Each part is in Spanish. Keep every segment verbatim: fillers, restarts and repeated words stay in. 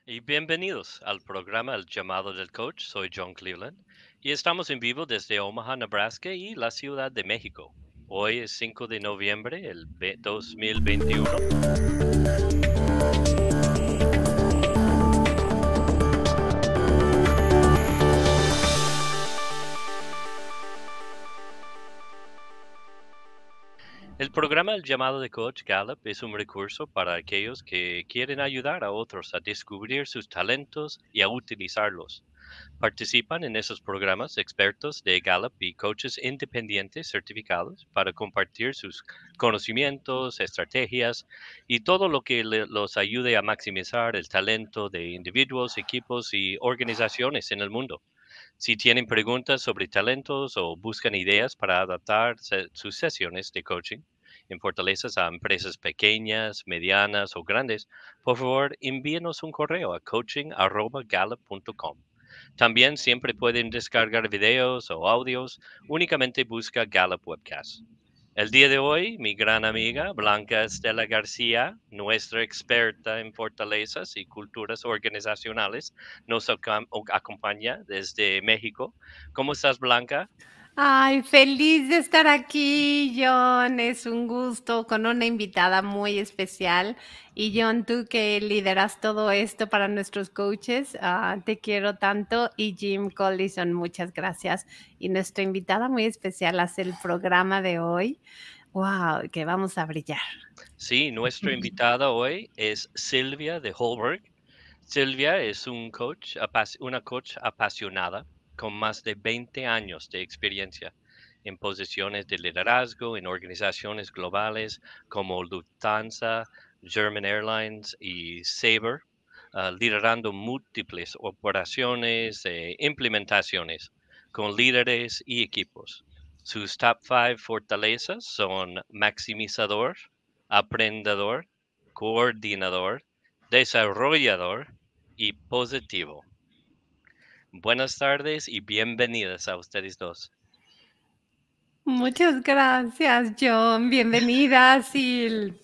Y bienvenidos al programa El Llamado del Coach. Soy John Cleveland y estamos en vivo desde Omaha, Nebraska y la Ciudad de México. Hoy es cinco de noviembre del dos mil veintiuno. El programa El Llamado de Coach Gallup es un recurso para aquellos que quieren ayudar a otros a descubrir sus talentos y a utilizarlos. Participan en esos programas expertos de Gallup y coaches independientes certificados para compartir sus conocimientos, estrategias y todo lo que le- los ayude a maximizar el talento de individuos, equipos y organizaciones en el mundo. Si tienen preguntas sobre talentos o buscan ideas para adaptar se- sus sesiones de coaching en fortalezas a empresas pequeñas, medianas o grandes, por favor envíenos un correo a coaching arroba gallup punto com. También siempre pueden descargar videos o audios. Únicamente busca Gallup Webcast. El día de hoy, mi gran amiga Blanca Estela García, nuestra experta en fortalezas y culturas organizacionales, nos acom- acompaña desde México. ¿Cómo estás, Blanca? Ay, feliz de estar aquí, John. Es un gusto con una invitada muy especial. Y John, tú que lideras todo esto para nuestros coaches, ah, te quiero tanto. Y Jim Collison, muchas gracias. Y nuestra invitada muy especial hace el programa de hoy. Wow, que vamos a brillar. Sí, nuestra invitada hoy es Silvia de Holberg. Silvia es un coach, apas- una coach apasionada con más de veinte años de experiencia en posiciones de liderazgo en organizaciones globales como Lufthansa, German Airlines y Sabre, ah, liderando múltiples operaciones e implementaciones con líderes y equipos. Sus top five fortalezas son maximizador, aprendedor, coordinador, desarrollador y positivo. Buenas tardes y bienvenidas a ustedes dos. Muchas gracias, John. Bienvenida, Sil.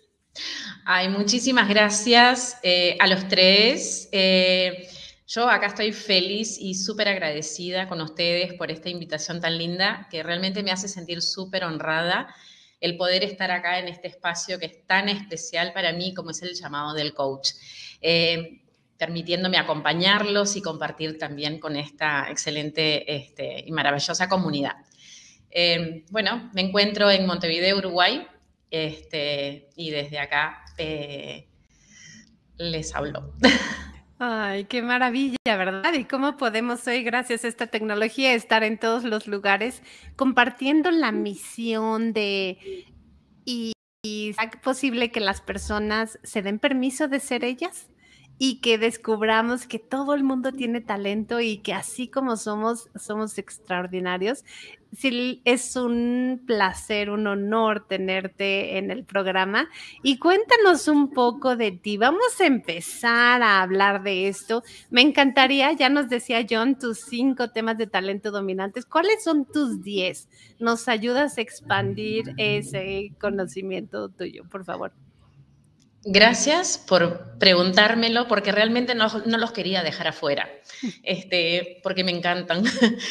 Ay, muchísimas gracias eh, a los tres. Eh, yo acá estoy feliz y súper agradecida con ustedes por esta invitación tan linda que realmente me hace sentir súper honrada el poder estar acá en este espacio que es tan especial para mí como es el llamado del coach, eh, permitiéndome acompañarlos y compartir también con esta excelente este, y maravillosa comunidad. Eh, bueno, me encuentro en Montevideo, Uruguay, este, y desde acá eh, les hablo. Ay, qué maravilla, ¿verdad? Y cómo podemos hoy, gracias a esta tecnología, estar en todos los lugares compartiendo la misión de y, y ¿será posible que las personas se den permiso de ser ellas? Y que descubramos que todo el mundo tiene talento y que así como somos, somos extraordinarios. Sí, es un placer, un honor tenerte en el programa. Y cuéntanos un poco de ti. Vamos a empezar a hablar de esto. Me encantaría, ya nos decía John, tus cinco temas de talento dominantes. ¿Cuáles son tus diez? ¿Nos ayudas a expandir ese conocimiento tuyo, por favor? Gracias por preguntármelo, porque realmente no, no los quería dejar afuera, este, porque me encantan.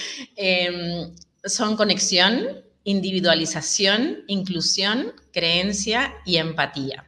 eh, son conexión, individualización, inclusión, creencia y empatía.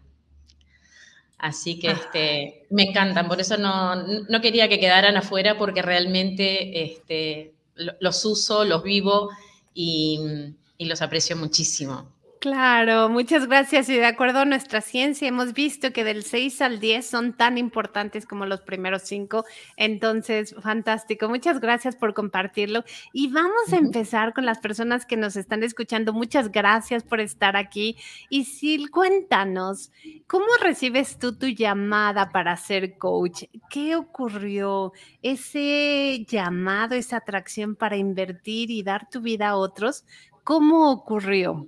Así que este, me encantan, por eso no, no quería que quedaran afuera porque realmente este, los uso, los vivo y, y los aprecio muchísimo. Claro, muchas gracias. Y de acuerdo a nuestra ciencia, hemos visto que del seis al diez son tan importantes como los primeros cinco. Entonces, fantástico. Muchas gracias por compartirlo. Y vamos a empezar con las personas que nos están escuchando. Muchas gracias por estar aquí. Y Sil, cuéntanos, ¿cómo recibes tú tu llamada para ser coach? ¿Qué ocurrió? Ese llamado, esa atracción para invertir y dar tu vida a otros, ¿cómo ocurrió?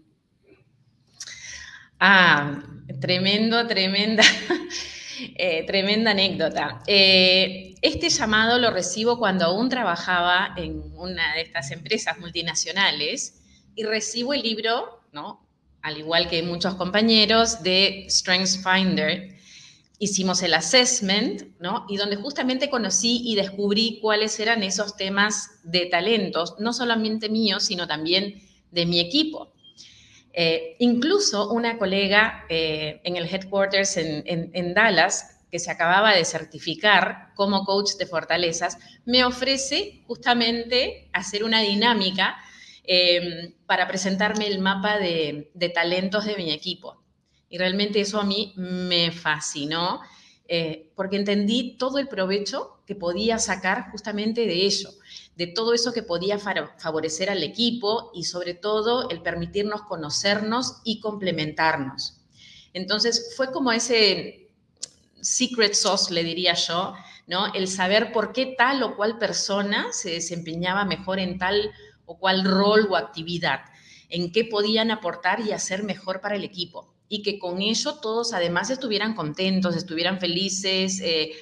Ah, tremendo, tremenda, eh, tremenda anécdota. Eh, este llamado lo recibo cuando aún trabajaba en una de estas empresas multinacionales y recibo el libro, ¿no? Al igual que muchos compañeros, de StrengthsFinder. hicimos el assessment, ¿no? Y donde justamente conocí y descubrí cuáles eran esos temas de talentos, no solamente míos, sino también de mi equipo. Eh, incluso una colega eh, en el headquarters en, en, en Dallas, que se acababa de certificar como coach de fortalezas, me ofrece justamente hacer una dinámica eh, para presentarme el mapa de, de talentos de mi equipo. Y realmente eso a mí me fascinó, eh, porque entendí todo el provecho que podía sacar justamente de ello, de todo eso que podía favorecer al equipo y sobre todo el permitirnos conocernos y complementarnos. Entonces fue como ese secret sauce, le diría yo, ¿no? El saber por qué tal o cual persona se desempeñaba mejor en tal o cual rol o actividad, en qué podían aportar y hacer mejor para el equipo. Y que con ello todos además estuvieran contentos, estuvieran felices, eh,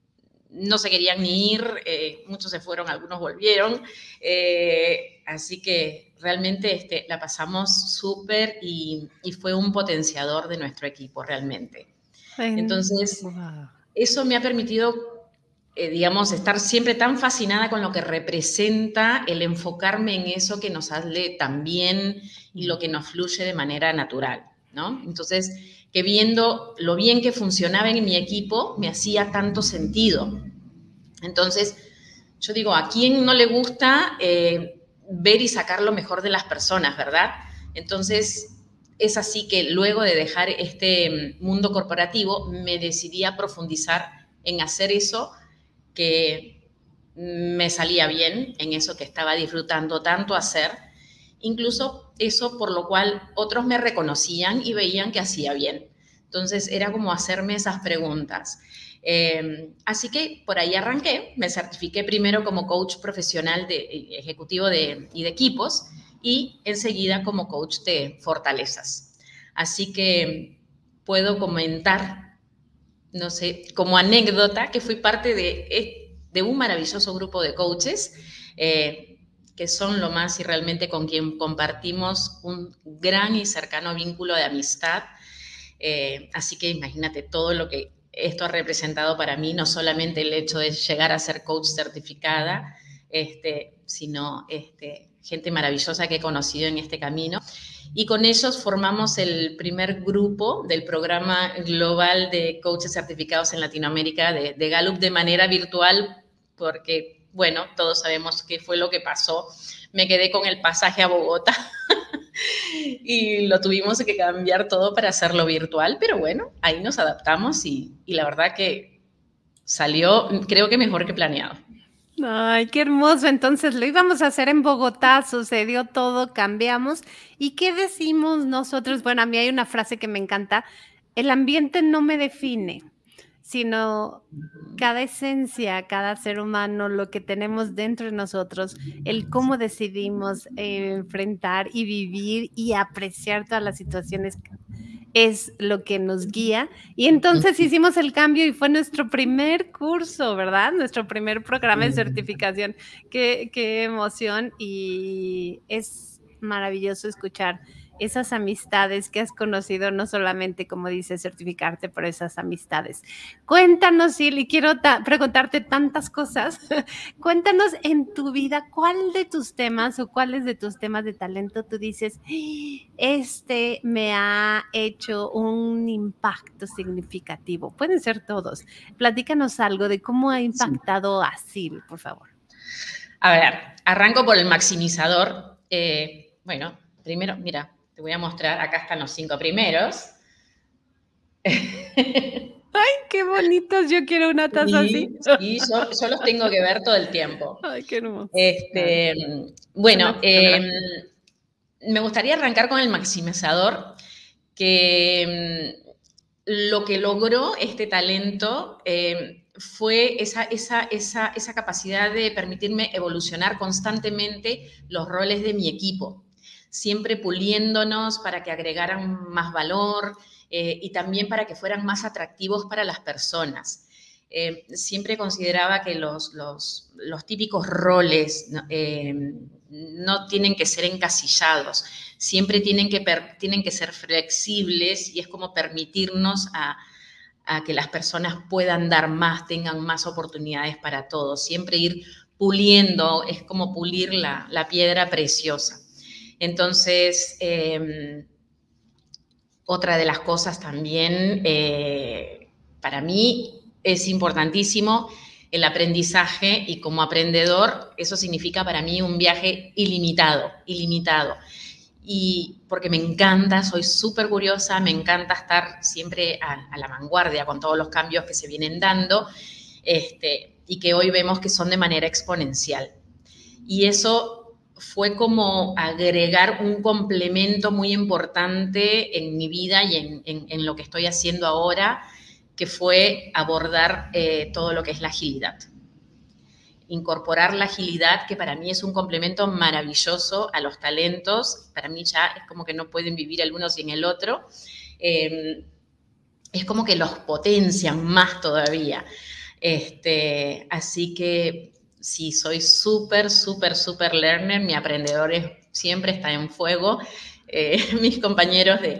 no se querían ni ir, eh, muchos se fueron, algunos volvieron, eh, así que realmente este, la pasamos súper y, y fue un potenciador de nuestro equipo realmente. Entonces, wow. Eso me ha permitido, eh, digamos, estar siempre tan fascinada con lo que representa el enfocarme en eso que nos sale tan bien y lo que nos fluye de manera natural, ¿no? Entonces, que viendo lo bien que funcionaba en mi equipo, me hacía tanto sentido. Entonces, yo digo, ¿a quién no le gusta eh, ver y sacar lo mejor de las personas, verdad? Entonces, es así que luego de dejar este mundo corporativo, me decidí a profundizar en hacer eso que me salía bien, en eso que estaba disfrutando tanto hacer, incluso eso por lo cual otros me reconocían y veían que hacía bien. Entonces, era como hacerme esas preguntas. Eh, así que por ahí arranqué, me certifiqué primero como coach profesional de, ejecutivo de, y de equipos y enseguida como coach de fortalezas. Así que puedo comentar, no sé, como anécdota que fui parte de, de un maravilloso grupo de coaches eh, que son lo más y realmente con quien compartimos un gran y cercano vínculo de amistad. Eh, así que imagínate todo lo que esto ha representado para mí, no solamente el hecho de llegar a ser coach certificada, este, sino este, gente maravillosa que he conocido en este camino. Y con ellos formamos el primer grupo del programa global de coaches certificados en Latinoamérica de, de Gallup de manera virtual, porque, bueno, todos sabemos qué fue lo que pasó. Me quedé con el pasaje a Bogotá y lo tuvimos que cambiar todo para hacerlo virtual, pero bueno, ahí nos adaptamos y, y la verdad que salió, creo que mejor que planeado. Ay, qué hermoso. Entonces lo íbamos a hacer en Bogotá, sucedió todo, cambiamos. ¿Y qué decimos nosotros? Bueno, a mí hay una frase que me encanta, el ambiente no me define, sino cada esencia, cada ser humano, lo que tenemos dentro de nosotros, el cómo decidimos eh, enfrentar y vivir y apreciar todas las situaciones es lo que nos guía. Y entonces hicimos el cambio y fue nuestro primer curso, ¿verdad? Nuestro primer programa de certificación. Qué, qué emoción y es maravilloso escuchar esas amistades que has conocido, no solamente, como dices, certificarte por esas amistades. Cuéntanos, Sil, quiero ta- preguntarte tantas cosas. Cuéntanos en tu vida, ¿cuál de tus temas o cuáles de tus temas de talento tú dices, este me ha hecho un impacto significativo? Pueden ser todos. Platícanos algo de cómo ha impactado a Sil, por favor. A ver, arranco por el maximizador. Eh, bueno, primero, mira, te voy a mostrar, acá están los cinco primeros. ¡Ay, qué bonitos! Yo quiero una taza sí, así. Sí, yo, yo los tengo que ver todo el tiempo. ¡Ay, qué hermoso! Este, bueno, eh, me gustaría arrancar con el maximizador, que lo que logró este talento eh, fue esa, esa, esa, esa capacidad de permitirme evolucionar constantemente los roles de mi equipo, siempre puliéndonos para que agregaran más valor eh, y también para que fueran más atractivos para las personas. Eh, siempre consideraba que los, los, los típicos roles eh, no tienen que ser encasillados, siempre tienen que, per, tienen que ser flexibles y es como permitirnos a, a que las personas puedan dar más, tengan más oportunidades para todos. Siempre ir puliendo, es como pulir la, la piedra preciosa. Entonces, eh, otra de las cosas también, eh, para mí es importantísimo el aprendizaje, y como aprendedor eso significa para mí un viaje ilimitado, ilimitado. Y porque me encanta, soy súper curiosa, me encanta estar siempre a, a la vanguardia con todos los cambios que se vienen dando, este, y que hoy vemos que son de manera exponencial. Y eso fue como agregar un complemento muy importante en mi vida y en, en, en lo que estoy haciendo ahora, que fue abordar eh, todo lo que es la agilidad. Incorporar la agilidad, que para mí es un complemento maravilloso a los talentos. Para mí ya es como que no pueden vivir el uno sin el otro. Eh, es como que los potencian más todavía. Este, así que sí, soy súper, súper, súper learner. Mi aprendedor es, siempre está en fuego. Eh, mis compañeros de...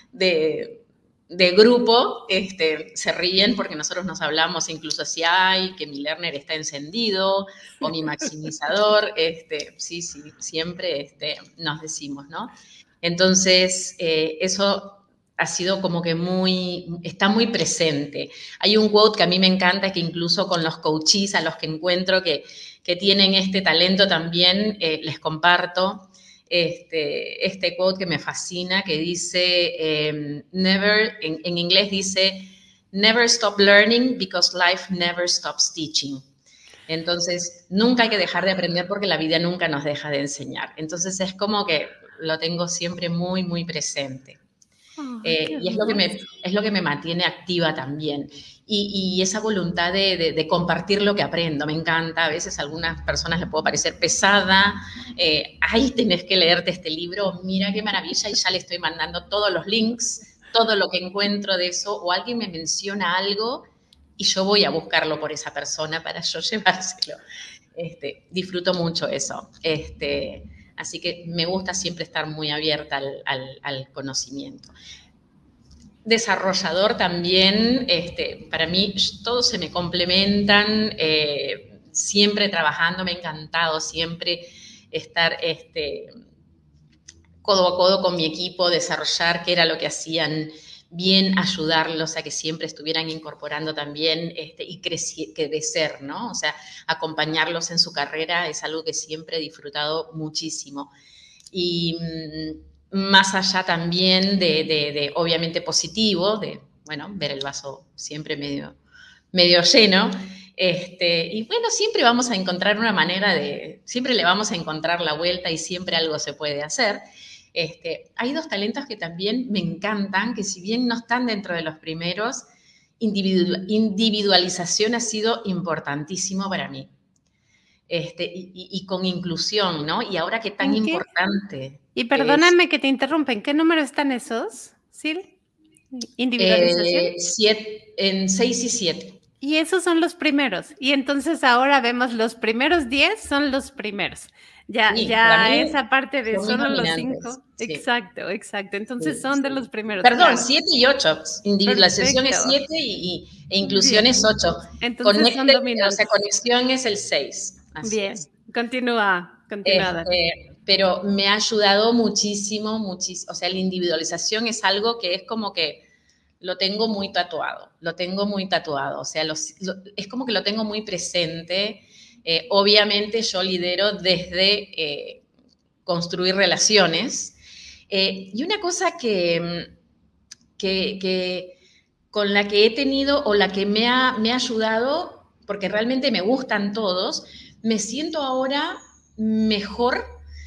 de de grupo este, se ríen porque nosotros nos hablamos incluso así, ay, que mi learner está encendido, o mi maximizador, este, sí, sí, siempre este, nos decimos, ¿no? Entonces, eh, eso ha sido como que muy, está muy presente. Hay un quote que a mí me encanta, que incluso con los coaches a los que encuentro que, que tienen este talento también, eh, les comparto. Este, este quote que me fascina, que dice, eh, never, en, en inglés dice, never stop learning because life never stops teaching. Entonces, nunca hay que dejar de aprender porque la vida nunca nos deja de enseñar. Entonces, es como que lo tengo siempre muy, muy presente. Oh, eh, y es lo, que me, es lo que me mantiene activa también. Y, y esa voluntad de, de, de compartir lo que aprendo, me encanta. A veces a algunas personas les puede parecer pesada. Eh, ay, tenés que leerte este libro, mira qué maravilla, y ya le estoy mandando todos los links, todo lo que encuentro de eso, o alguien me menciona algo y yo voy a buscarlo por esa persona para yo llevárselo. Este, disfruto mucho eso. Este, así que me gusta siempre estar muy abierta al, al, al conocimiento. Desarrollador también, este, para mí todos se me complementan, eh, siempre trabajando, me ha encantado siempre estar este, codo a codo con mi equipo, desarrollar qué era lo que hacían bien, ayudarlos a que siempre estuvieran incorporando también este, y creci- crecer, ¿no? O sea, acompañarlos en su carrera es algo que siempre he disfrutado muchísimo. Y más allá también de, de, de obviamente positivo, de, bueno, ver el vaso siempre medio, medio lleno, este, y bueno, siempre vamos a encontrar una manera de, siempre le vamos a encontrar la vuelta y siempre algo se puede hacer. Este, hay dos talentos que también me encantan, que si bien no están dentro de los primeros, individual, individualización ha sido importantísimo para mí. Este, y, y, y con inclusión, ¿no? Y ahora qué tan importante. Y perdóname es, que te interrumpa, ¿en qué número están esos, Sil? ¿Individualización? Eh, siete, en seis y siete. Y esos son los primeros. Y entonces ahora vemos los primeros diez son los primeros. Ya, sí, ya esa parte de solo los cinco. Sí. Exacto, exacto. Entonces sí, son sí. de los primeros. Perdón, siete claro. y ocho. Individualización Perfecto. es siete y, y, e inclusión Bien. es ocho. Entonces Conecte, son dominantes. O sea, conexión es el seis. Así Bien, es. continúa, continúa. Este, pero me ha ayudado muchísimo, muchísimo. O sea, la individualización es algo que es como que lo tengo muy tatuado, lo tengo muy tatuado. O sea, los, lo, es como que lo tengo muy presente. Eh, obviamente yo lidero desde eh, construir relaciones. Eh, y una cosa que, que, que con la que he tenido o la que me ha, me ha ayudado, porque realmente me gustan todos, me siento ahora mejor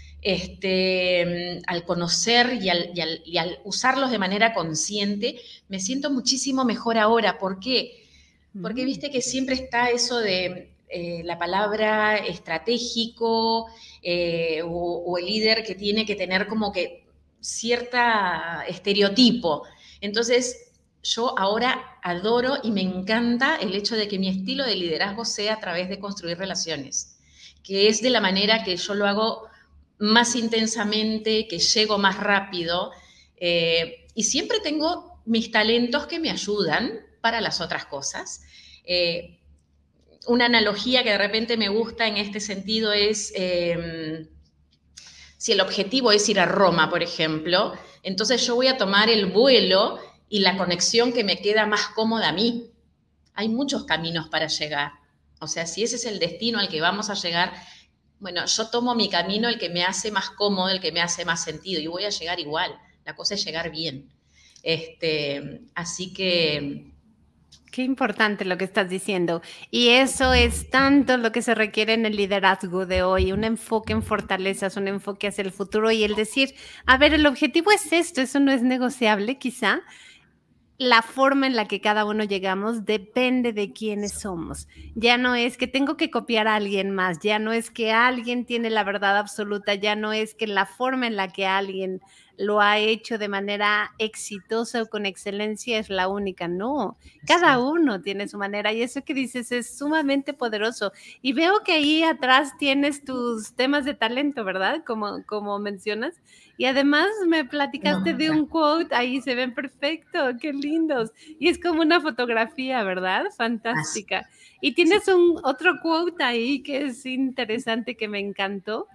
este, al conocer y al, y, al, y al usarlos de manera consciente, me siento muchísimo mejor ahora. ¿Por qué? Porque viste que siempre está eso de eh, la palabra estratégico eh, o, o el líder que tiene que tener como que cierta estereotipo. Entonces, yo ahora adoro y me encanta el hecho de que mi estilo de liderazgo sea a través de construir relaciones, que es de la manera que yo lo hago más intensamente, que llego más rápido, eh, y siempre tengo mis talentos que me ayudan para las otras cosas. Eh, una analogía que de repente me gusta en este sentido es, eh, si el objetivo es ir a Roma, por ejemplo, entonces yo voy a tomar el vuelo y la conexión que me queda más cómoda a mí. Hay muchos caminos para llegar. O sea, si ese es el destino al que vamos a llegar, bueno, yo tomo mi camino, el que me hace más cómodo, el que me hace más sentido, y voy a llegar igual. La cosa es llegar bien. Este, así que... Qué importante lo que estás diciendo. Y eso es tanto lo que se requiere en el liderazgo de hoy, un enfoque en fortalezas, un enfoque hacia el futuro y el decir, a ver, el objetivo es esto, eso no es negociable quizá. La forma en la que cada uno llegamos depende de quiénes somos. Ya no es que tengo que copiar a alguien más, ya no es que alguien tiene la verdad absoluta, ya no es que la forma en la que alguien lo ha hecho de manera exitosa o con excelencia es la única. No, cada uno tiene su manera y eso que dices es sumamente poderoso. Y veo que ahí atrás tienes tus temas de talento, ¿verdad? Como, como mencionas. Y además me platicaste No, de un quote, ahí se ven perfecto, qué lindos. Y es como una fotografía, ¿verdad? Fantástica. Y tienes un otro quote ahí que es interesante, que me encantó.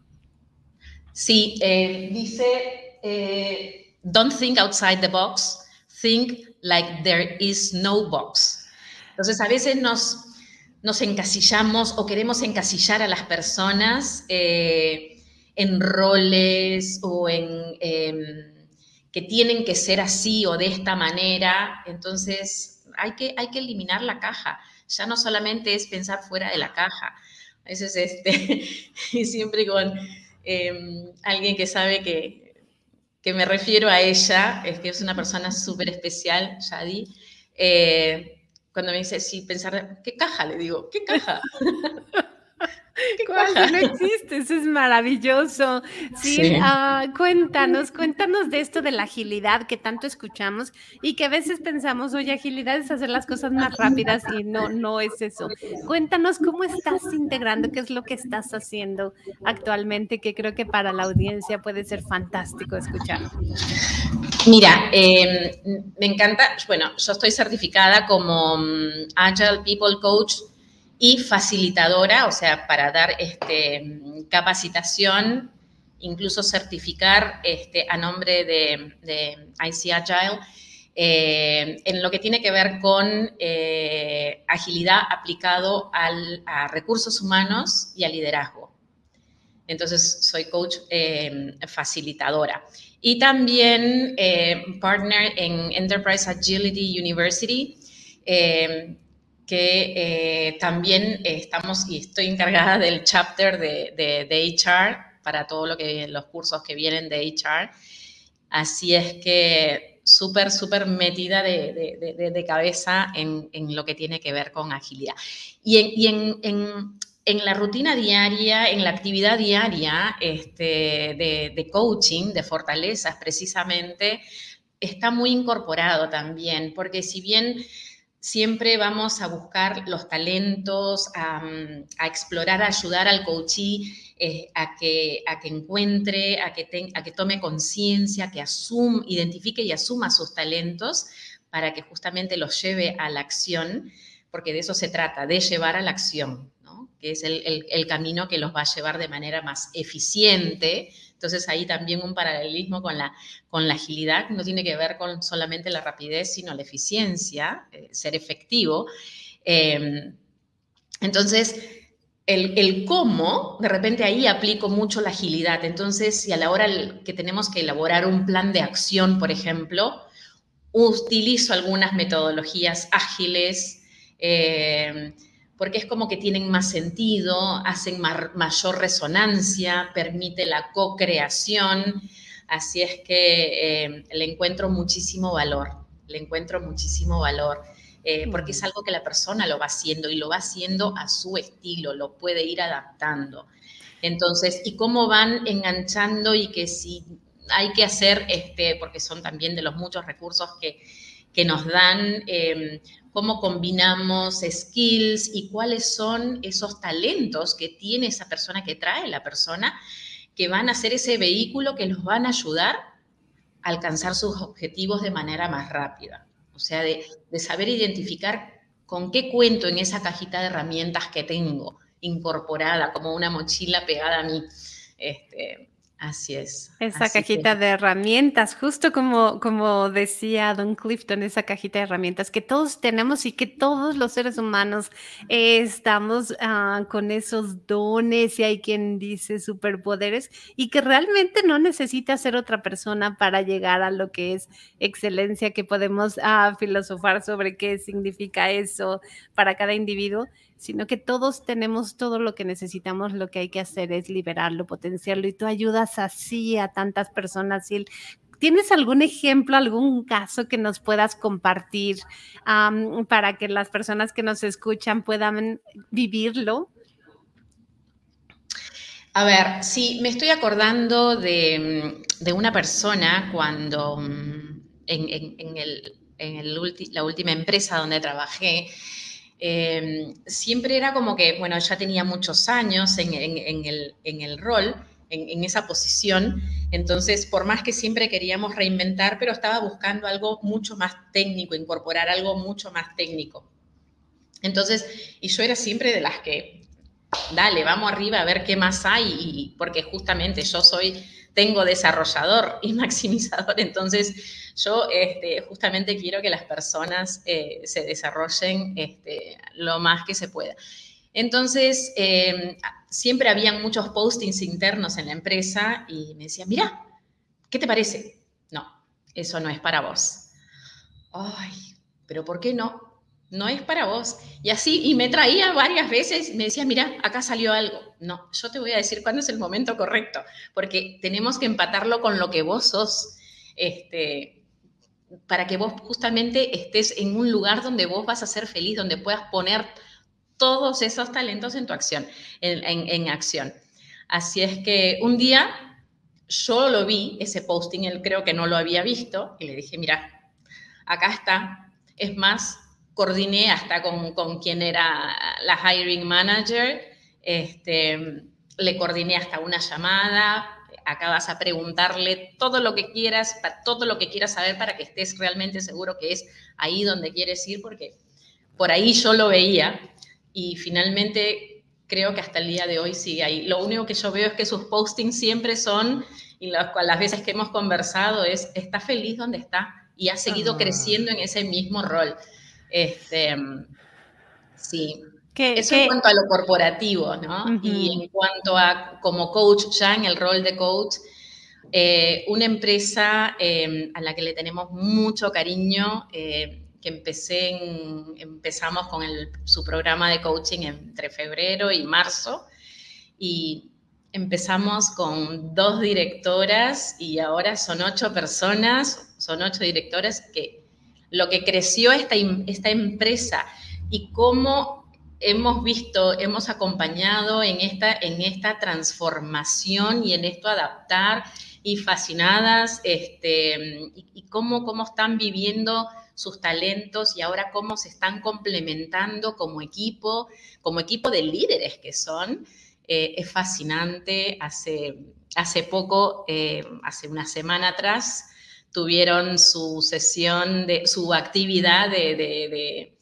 Sí, eh, dice, eh, don't think outside the box, think like there is no box. Entonces, a veces nos, nos encasillamos o queremos encasillar a las personas eh, en roles o en eh, que tienen que ser así o de esta manera. Entonces, hay que, hay que eliminar la caja. Ya no solamente es pensar fuera de la caja. A veces, este, y siempre con eh, alguien que sabe que, que me refiero a ella, es que es una persona súper especial, Yadi, eh, cuando me dice, sí, pensar, ¿qué caja? Le digo, ¿qué caja? ¿Qué caja? No existe, eso es maravilloso. Sí, Sí. uh, cuéntanos, cuéntanos de esto de la agilidad que tanto escuchamos y que a veces pensamos, oye, agilidad es hacer las cosas más rápidas y no, no es eso. Cuéntanos cómo estás integrando, qué es lo que estás haciendo actualmente, que creo que para la audiencia puede ser fantástico escuchar. Mira, eh, me encanta, bueno, yo estoy certificada como um, Agile People Coach y facilitadora, o sea, para dar este, capacitación, incluso certificar este, a nombre de, de I C Agile, eh, en lo que tiene que ver con eh, agilidad aplicado al, a recursos humanos y a liderazgo. Entonces, soy coach eh, facilitadora. Y también eh, partner en Enterprise Agility University, eh, que eh, también estamos, y estoy encargada del chapter de, de, de H R, para todo lo que, los cursos que vienen de H R. Así es que súper, súper metida de, de, de, de cabeza en, en lo que tiene que ver con agilidad. Y en... Y en, en En la rutina diaria, en la actividad diaria este, de, de coaching, de fortalezas precisamente, está muy incorporado también, porque si bien siempre vamos a buscar los talentos, a, a explorar, a ayudar al coachee eh, a, que, a que encuentre, a que, ten, a que tome conciencia, que asum, identifique y asuma sus talentos para que justamente los lleve a la acción, porque de eso se trata, de llevar a la acción, ¿no? Que es el, el, el camino que los va a llevar de manera más eficiente. Entonces, ahí también un paralelismo con la, con la agilidad, que no tiene que ver con solamente la rapidez, sino la eficiencia, eh, ser efectivo. Eh, entonces, el, el cómo, de repente ahí aplico mucho la agilidad. Entonces, si a la hora que tenemos que elaborar un plan de acción, por ejemplo, utilizo algunas metodologías ágiles, eh, porque es como que tienen más sentido, hacen ma- mayor resonancia, permite la co-creación, así es que eh, le encuentro muchísimo valor, le encuentro muchísimo valor, eh, porque es algo que la persona lo va haciendo y lo va haciendo a su estilo, lo puede ir adaptando. Entonces, ¿y cómo van enganchando? Y que si hay que hacer, este, porque son también de los muchos recursos que, que nos dan, eh, cómo combinamos skills y cuáles son esos talentos que tiene esa persona, que trae la persona, que van a ser ese vehículo que los van a ayudar a alcanzar sus objetivos de manera más rápida. O sea, de, de saber identificar con qué cuento en esa cajita de herramientas que tengo incorporada, como una mochila pegada a mí. Este, así es. Esa Así cajita que, de herramientas, justo como, como decía Don Clifton, esa cajita de herramientas que todos tenemos y que todos los seres humanos eh, estamos ah, con esos dones y hay quien dice superpoderes y que realmente no necesita ser otra persona para llegar a lo que es excelencia, que podemos ah, filosofar sobre qué significa eso para cada individuo, sino que todos tenemos todo lo que necesitamos, lo que hay que hacer es liberarlo, potenciarlo, y tú ayudas así a tantas personas. Y ¿tienes algún ejemplo, algún caso que nos puedas compartir um, para que las personas que nos escuchan puedan vivirlo? a ver, sí, me estoy acordando de, de una persona cuando en, en, en, el, en el ulti, la última empresa donde trabajé, Eh, siempre era como que, bueno, ya tenía muchos años en, en, en, el, en el rol, en, en, esa posición, entonces por más que siempre queríamos reinventar, pero estaba buscando algo mucho más técnico, incorporar algo mucho más técnico. Entonces, y yo era siempre de las que, dale, vamos arriba a ver qué más hay, y, porque justamente yo soy, tengo desarrollador y maximizador, entonces yo este, justamente quiero que las personas eh, se desarrollen este, lo más que se pueda. Entonces, eh, siempre habían muchos postings internos en la empresa y me decían, mira, ¿qué te parece? No, eso no es para vos. Ay, pero ¿por qué no? No es para vos. Y así, y me traía varias veces y me decía, mira, acá salió algo. No, yo te voy a decir cuándo es el momento correcto, porque tenemos que empatarlo con lo que vos sos, este, para que vos justamente estés en un lugar donde vos vas a ser feliz, donde puedas poner todos esos talentos en tu acción, en, en, en acción. Así es que un día yo lo vi, ese posting, él creo que no lo había visto, y le dije, mira, acá está. Es más, coordiné hasta con, con quien era la hiring manager, este, le coordiné hasta una llamada, acá vas a preguntarle todo lo que quieras, todo lo que quieras saber para que estés realmente seguro que es ahí donde quieres ir, porque por ahí yo lo veía y finalmente creo que hasta el día de hoy sigue ahí. Lo único que yo veo es que sus postings siempre son, y las, las veces que hemos conversado es, está feliz donde está y ha seguido ah. creciendo en ese mismo rol. Este, sí. ¿Qué, Eso qué? En cuanto a lo corporativo, ¿no? Uh-huh. Y en cuanto a como coach, ya en el rol de coach, eh, una empresa eh, a la que le tenemos mucho cariño, eh, que empecé en, empezamos con el, su programa de coaching entre febrero y marzo, y empezamos con dos directoras y ahora son ocho personas, son ocho directoras, que lo que creció esta, esta empresa y cómo hemos visto, hemos acompañado en esta, en esta transformación y en esto adaptar, y fascinadas, este, y, y cómo, cómo están viviendo sus talentos y ahora cómo se están complementando como equipo, como equipo de líderes que son. Eh, es fascinante. Hace, hace poco, eh, hace una semana atrás, tuvieron su sesión, de, su actividad de, de, de,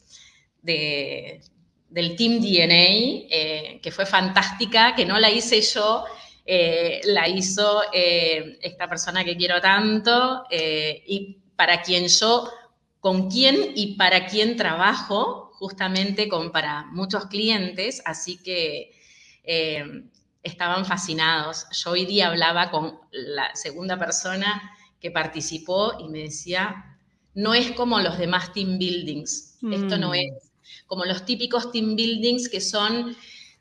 de, del Team D N A, eh, que fue fantástica, que no la hice yo, eh, la hizo eh, esta persona que quiero tanto, eh, y para quien yo, con quién y para quién trabajo, justamente con, para muchos clientes, así que eh, estaban fascinados. Yo hoy día hablaba con la segunda persona que participó y me decía, no es como los demás team buildings, mm. esto no es como los típicos team buildings que son,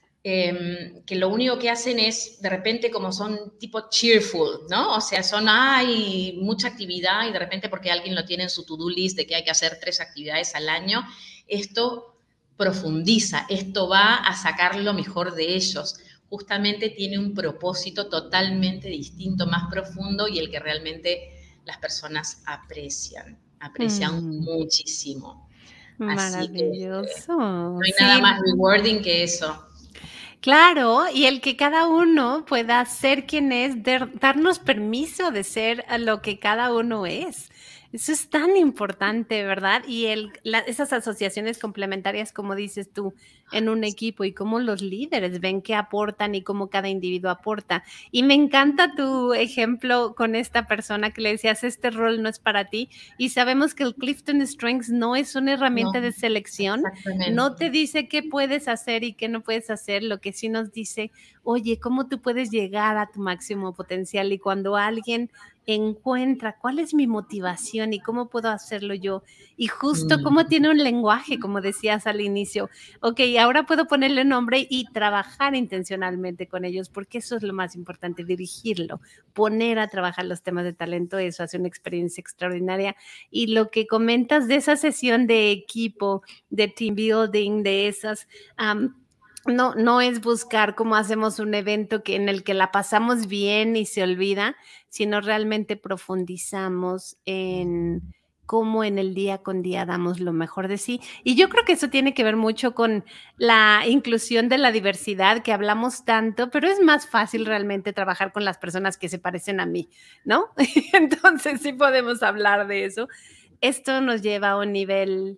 eh, que lo único que hacen es, de repente, como son tipo cheerful, ¿no? O sea, son, hay mucha actividad y de repente porque alguien lo tiene en su to-do list de que hay que hacer tres actividades al año, esto profundiza, esto va a sacar lo mejor de ellos. Justamente tiene un propósito totalmente distinto, más profundo, y el que realmente las personas aprecian, aprecian mm. muchísimo. Maravilloso. Así que, no hay sí. nada más rewarding que eso. Claro, y el que cada uno pueda ser quien es, de, darnos permiso de ser a lo que cada uno es. Eso es tan importante, ¿verdad? Y el, la, esas asociaciones complementarias, como dices tú, en un equipo y cómo los líderes ven qué aportan y cómo cada individuo aporta. Y me encanta tu ejemplo con esta persona que le decías, este rol no es para ti. Y sabemos que el Clifton Strengths no es una herramienta No, de selección, no te exactamente. dice qué puedes hacer y qué no puedes hacer, lo que sí nos dice, oye, ¿cómo tú puedes llegar a tu máximo potencial? Y cuando alguien encuentra cuál es mi motivación y cómo puedo hacerlo yo. Y justo Mm, cómo tiene un lenguaje, como decías al inicio. Ok, ahora puedo ponerle nombre y trabajar intencionalmente con ellos, porque eso es lo más importante, dirigirlo, poner a trabajar los temas de talento, eso hace una experiencia extraordinaria. Y lo que comentas de esa sesión de equipo, de team building, de esas... Um, no, no es buscar cómo hacemos un evento que, en el que la pasamos bien y se olvida, sino realmente profundizamos en cómo en el día con día damos lo mejor de sí. Y yo creo que eso tiene que ver mucho con la inclusión de la diversidad que hablamos tanto, pero es más fácil realmente trabajar con las personas que se parecen a mí, ¿no? Entonces sí podemos hablar de eso. Esto nos lleva a un nivel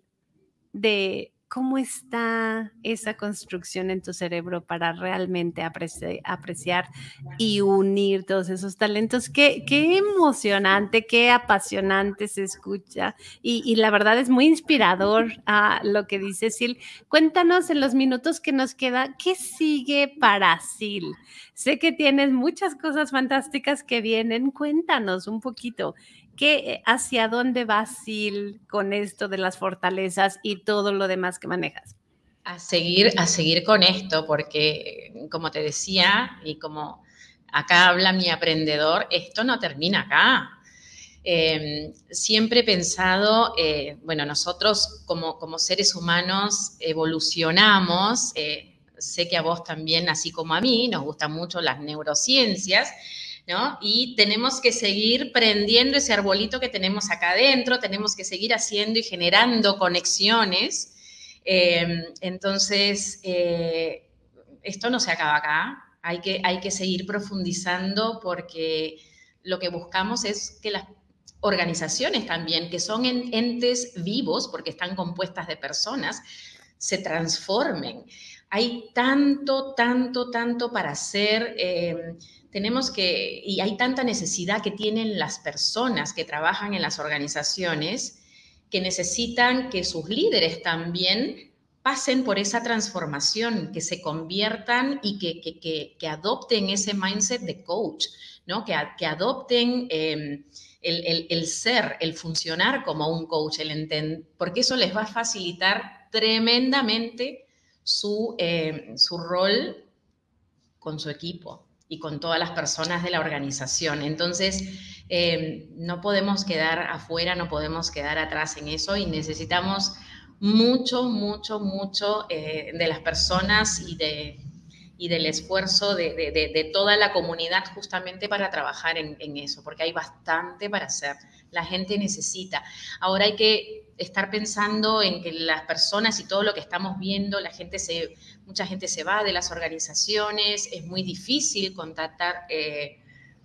de cómo está esa construcción en tu cerebro para realmente apreci apreciar y unir todos esos talentos. Qué, qué emocionante, qué apasionante se escucha y, y la verdad es muy inspirador uh, lo que dice Sil. Cuéntanos en los minutos que nos queda, ¿qué sigue para Sil? Sé que tienes muchas cosas fantásticas que vienen, cuéntanos un poquito. ¿Qué, hacia dónde vas, Sil, con esto de las fortalezas y todo lo demás que manejas? A seguir, a seguir con esto, porque como te decía, y como acá habla mi aprendedor, esto no termina acá. Eh, siempre he pensado, eh, bueno, nosotros como, como seres humanos evolucionamos, eh, sé que a vos también, así como a mí, nos gustan mucho las neurociencias, ¿no? Y tenemos que seguir prendiendo ese arbolito que tenemos acá adentro, tenemos que seguir haciendo y generando conexiones. Eh, entonces, eh, esto no se acaba acá, hay que, hay que seguir profundizando porque lo que buscamos es que las organizaciones también, que son entes vivos, porque están compuestas de personas, se transformen. Hay tanto, tanto, tanto para hacer. Eh, tenemos que, y hay tanta necesidad que tienen las personas que trabajan en las organizaciones, que necesitan que sus líderes también pasen por esa transformación, que se conviertan y que, que, que, que adopten ese mindset de coach, ¿no? Que, que adopten eh, el, el, el ser, el funcionar como un coach, el entender, porque eso les va a facilitar tremendamente su, eh, su rol con su equipo y con todas las personas de la organización. Entonces, eh, no podemos quedar afuera, no podemos quedar atrás en eso y necesitamos mucho, mucho, mucho eh, de las personas y, de, y del esfuerzo de, de, de, de, toda la comunidad justamente para trabajar en, en eso, porque hay bastante para hacer. La gente necesita. Ahora hay que estar pensando en que las personas y todo lo que estamos viendo, la gente se, mucha gente se va de las organizaciones, es muy difícil contactar eh,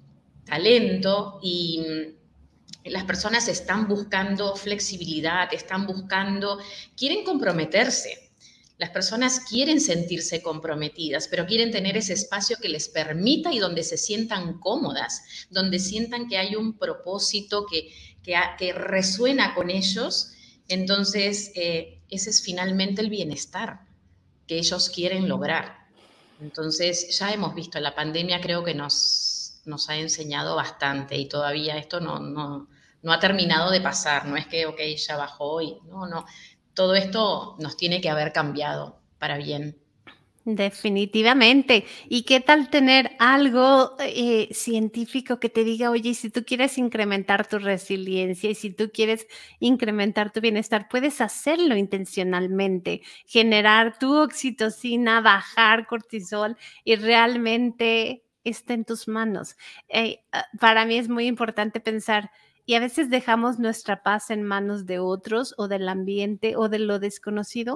talento y las personas están buscando flexibilidad, están buscando, quieren comprometerse. Las personas quieren sentirse comprometidas, pero quieren tener ese espacio que les permita y donde se sientan cómodas, donde sientan que hay un propósito que, que, que resuena con ellos. Entonces, eh, ese es finalmente el bienestar que ellos quieren lograr. Entonces, ya hemos visto, la pandemia creo que nos, nos ha enseñado bastante y todavía esto no, no, no ha terminado de pasar. No es que, ok, ya bajó y no, no. Todo esto nos tiene que haber cambiado para bien. Definitivamente. ¿Y qué tal tener algo eh, científico que te diga, oye, si tú quieres incrementar tu resiliencia y si tú quieres incrementar tu bienestar, puedes hacerlo intencionalmente, generar tu oxitocina, bajar cortisol y realmente está en tus manos? Eh, para mí es muy importante pensar, y a veces dejamos nuestra paz en manos de otros o del ambiente o de lo desconocido,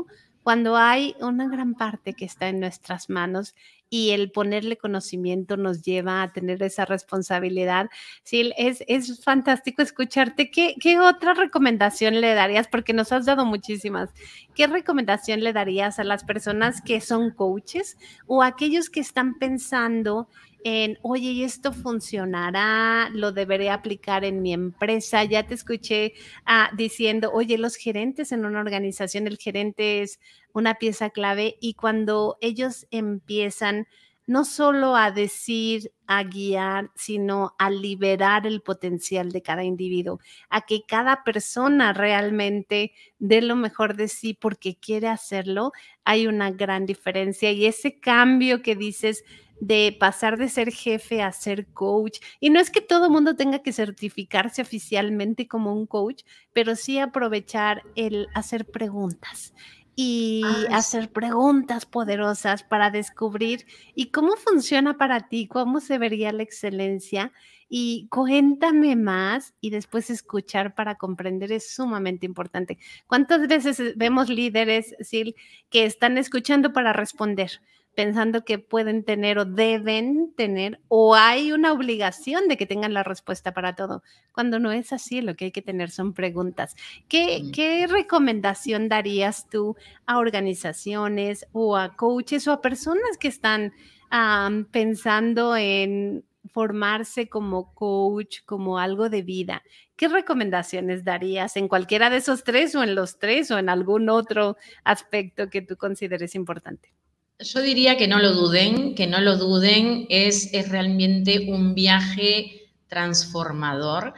cuando hay una gran parte que está en nuestras manos y el ponerle conocimiento nos lleva a tener esa responsabilidad. Sí, es, es fantástico escucharte. ¿Qué, qué otra recomendación le darías? Porque nos has dado muchísimas. ¿Qué recomendación le darías a las personas que son coaches o a aquellos que están pensando en, oye, ¿y esto funcionará? ¿Lo deberé aplicar en mi empresa? Ya te escuché ah, diciendo, oye, los gerentes en una organización, el gerente es una pieza clave y cuando ellos empiezan no solo a decir, a guiar, sino a liberar el potencial de cada individuo, a que cada persona realmente dé lo mejor de sí porque quiere hacerlo, hay una gran diferencia y ese cambio que dices de pasar de ser jefe a ser coach, y no es que todo mundo tenga que certificarse oficialmente como un coach, pero sí aprovechar el hacer preguntas y Ay, sí. hacer preguntas poderosas para descubrir y cómo funciona para ti, cómo se vería la excelencia y cuéntame más y después escuchar para comprender es sumamente importante. ¿Cuántas veces eh, vemos líderes, Sil, que están escuchando para responder? Pensando que pueden tener o deben tener, o hay una obligación de que tengan la respuesta para todo, cuando no es así, lo que hay que tener son preguntas. ¿Qué, Mm. qué recomendación darías tú a organizaciones o a coaches o a personas que están um, pensando en formarse como coach, como algo de vida? ¿Qué recomendaciones darías en cualquiera de esos tres o en los tres o en algún otro aspecto que tú consideres importante? Yo diría que no lo duden, que no lo duden, es, es realmente un viaje transformador.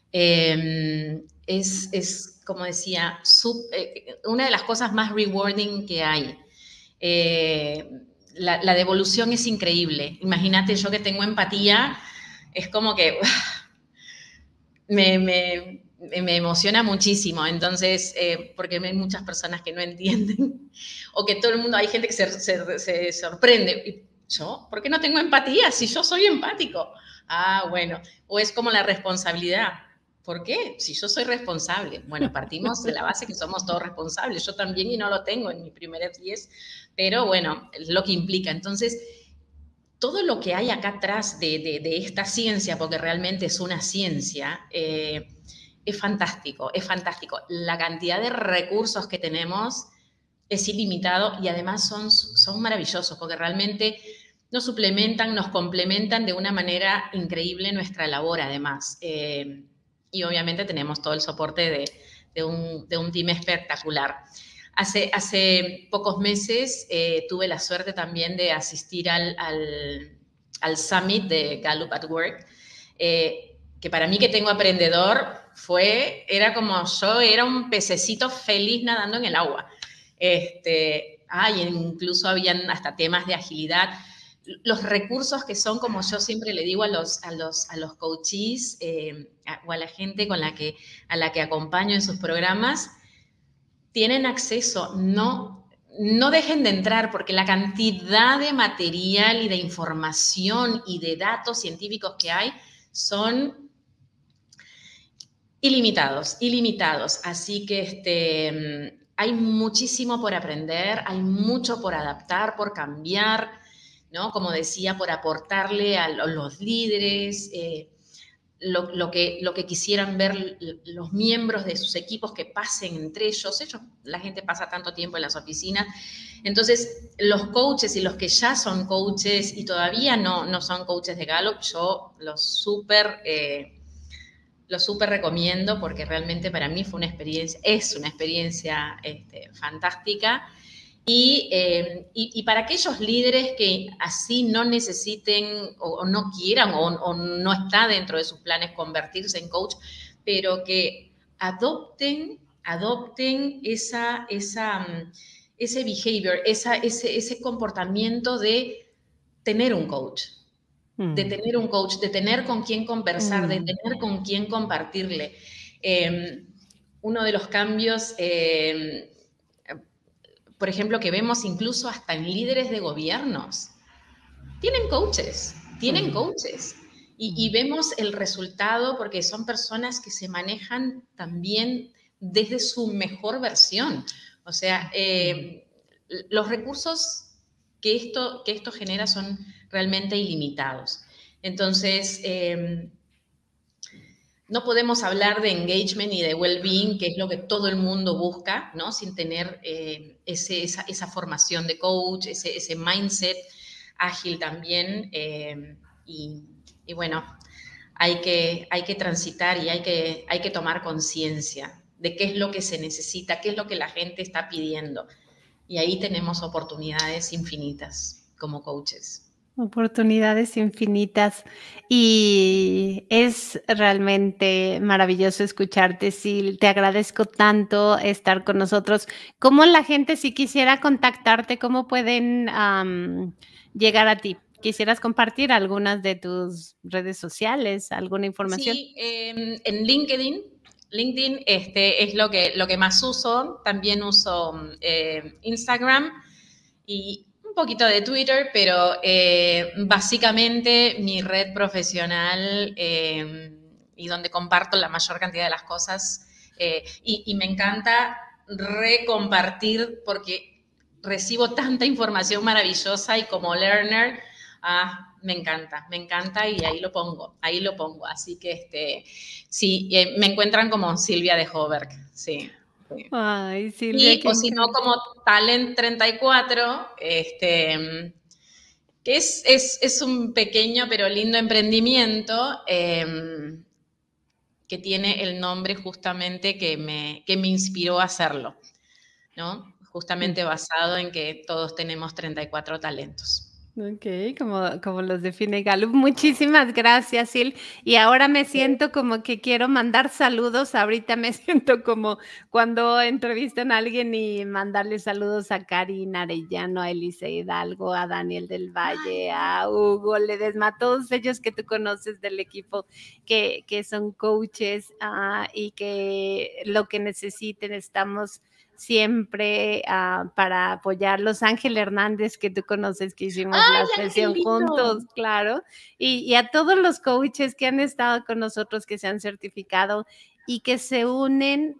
Eh, es, es, como decía, sub, eh, una de las cosas más rewarding que hay. Eh, la, la devolución es increíble. Imagínate, yo que tengo empatía, es como que me, me, me emociona muchísimo. Entonces, eh, porque hay muchas personas que no entienden, o que todo el mundo, hay gente que se, se, se sorprende. ¿Y yo? ¿Por qué no tengo empatía si yo soy empático? Ah, bueno. O es como la responsabilidad. ¿Por qué? Si yo soy responsable. Bueno, partimos de la base que somos todos responsables. Yo también y no lo tengo en mis primeros diez, pero bueno, es lo que implica. Entonces, todo lo que hay acá atrás de, de, de esta ciencia, porque realmente es una ciencia, eh, es fantástico, es fantástico. La cantidad de recursos que tenemos es ilimitado y además son, son maravillosos, porque realmente nos suplementan, nos complementan de una manera increíble nuestra labor, además. Eh, y obviamente tenemos todo el soporte de, de, un, de un team espectacular. Hace, hace pocos meses eh, tuve la suerte también de asistir al, al, al Summit de Gallup at Work, eh, que para mí que tengo aprendedor fue, era como yo, era un pececito feliz nadando en el agua. Este, ah, y incluso habían hasta temas de agilidad. Los recursos que son, como yo siempre le digo a los, a los, a los coaches eh, a, o a la gente con la que, a la que acompaño en sus programas, tienen acceso, no, no dejen de entrar porque la cantidad de material y de información y de datos científicos que hay son ilimitados, ilimitados. Así que este, hay muchísimo por aprender, hay mucho por adaptar, por cambiar, ¿no? Como decía, por aportarle a los líderes, eh, Lo, lo, que, lo que quisieran ver los miembros de sus equipos que pasen entre ellos. ellos. La gente pasa tanto tiempo en las oficinas. Entonces, los coaches y los que ya son coaches y todavía no, no son coaches de Gallup, yo los súper eh, los súper recomiendo porque realmente para mí fue una experiencia, es una experiencia este, fantástica. Y, eh, y, y para aquellos líderes que así no necesiten o, o no quieran o, o no está dentro de sus planes convertirse en coach, pero que adopten, adopten esa, esa, ese behavior, esa, ese, ese comportamiento de tener un coach, mm. de tener un coach, de tener con quién conversar, mm. de tener con quién compartirle. Eh, uno de los cambios... Eh, por ejemplo, que vemos incluso hasta en líderes de gobiernos. Tienen coaches, tienen coaches. Y, y vemos el resultado porque son personas que se manejan también desde su mejor versión. O sea, eh, los recursos que esto, que esto genera son realmente ilimitados. Entonces, eh, no podemos hablar de engagement y de well-being, que es lo que todo el mundo busca, ¿no? Sin tener eh, ese, esa, esa formación de coach, ese, ese mindset ágil también. Eh, y, y bueno, hay que, hay que transitar y hay que, hay que tomar conciencia de qué es lo que se necesita, qué es lo que la gente está pidiendo. Y ahí tenemos oportunidades infinitas como coaches. Oportunidades infinitas y es realmente maravilloso escucharte, Sil. Te agradezco tanto estar con nosotros. ¿Cómo la gente, si quisiera contactarte, cómo pueden um, llegar a ti? ¿Quisieras compartir algunas de tus redes sociales, alguna información? Sí, eh, en LinkedIn. LinkedIn este, es lo que, lo que más uso. También uso eh, Instagram y un poquito de Twitter, pero eh, básicamente mi red profesional eh, y donde comparto la mayor cantidad de las cosas. Eh, y, y me encanta recompartir porque recibo tanta información maravillosa y como learner, ah, me encanta, me encanta y ahí lo pongo, ahí lo pongo. Así que este, sí, eh, me encuentran como Silvia de Hoberg, sí. Ay, Silvia, Y, o si no, como Talent treinta y cuatro, este, que es, es, es un pequeño pero lindo emprendimiento eh, que tiene el nombre justamente que me, que me inspiró a hacerlo, ¿no? Justamente basado en que todos tenemos treinta y cuatro talentos. Ok, como, como los define Gallup. Muchísimas gracias, Sil. Y ahora me siento como que quiero mandar saludos. Ahorita me siento como cuando entrevistan a alguien y mandarle saludos a Karina Arellano, a Elise Hidalgo, a Daniel del Valle, a Hugo Ledesma, a todos ellos que tú conoces del equipo, que, que son coaches uh, y que lo que necesiten estamos siempre uh, para apoyarlos. Ángel Hernández, que tú conoces, que hicimos ¡Ay, la sesión juntos, claro, y, y a todos los coaches que han estado con nosotros, que se han certificado y que se unen,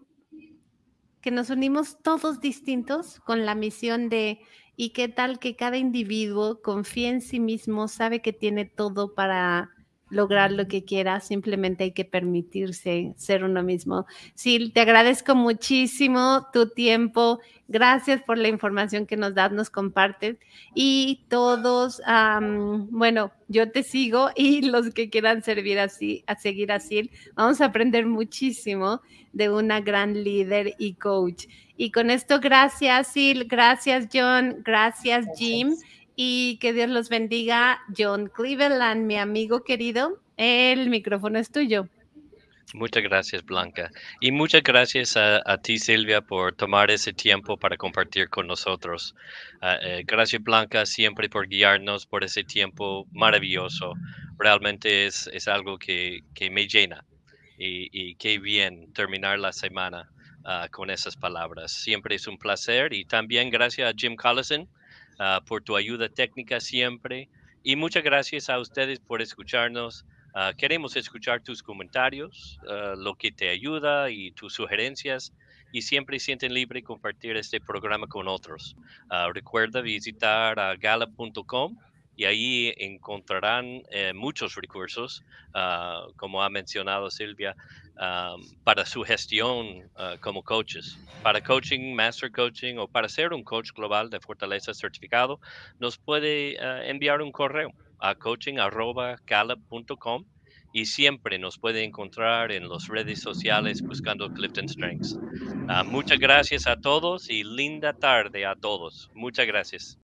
que nos unimos todos distintos con la misión de, y qué tal que cada individuo confía en sí mismo, sabe que tiene todo para lograr lo que quiera, simplemente hay que permitirse ser uno mismo. Sí, te agradezco muchísimo tu tiempo, gracias por la información que nos das, nos compartes y todos, um, bueno, yo te sigo y los que quieran servir así, a seguir así, vamos a aprender muchísimo de una gran líder y coach. Y con esto, gracias, Sil, gracias, John, gracias, Jim. Gracias. Y que Dios los bendiga. John Cleveland, mi amigo querido, el micrófono es tuyo. Muchas gracias, Blanca. Y muchas gracias a, a ti, Silvia, por tomar ese tiempo para compartir con nosotros. Uh, eh, gracias, Blanca, siempre por guiarnos por ese tiempo maravilloso. Realmente es, es algo que, que me llena. Y, y qué bien terminar la semana uh, con esas palabras. Siempre es un placer. Y también gracias a Jim Collison uh, por tu ayuda técnica siempre. Y muchas gracias a ustedes por escucharnos. Uh, queremos escuchar tus comentarios, uh, lo que te ayuda y tus sugerencias. Y siempre sienten libre compartir este programa con otros. Uh, recuerda visitar uh, gallup punto com. Y ahí encontrarán eh, muchos recursos, uh, como ha mencionado Silvia, um, para su gestión uh, como coaches. Para coaching, master coaching o para ser un coach global de fortaleza certificado, nos puede uh, enviar un correo a coaching arroba gallup punto com y siempre nos puede encontrar en las redes sociales buscando Clifton Strengths. Uh, muchas gracias a todos y linda tarde a todos. Muchas gracias.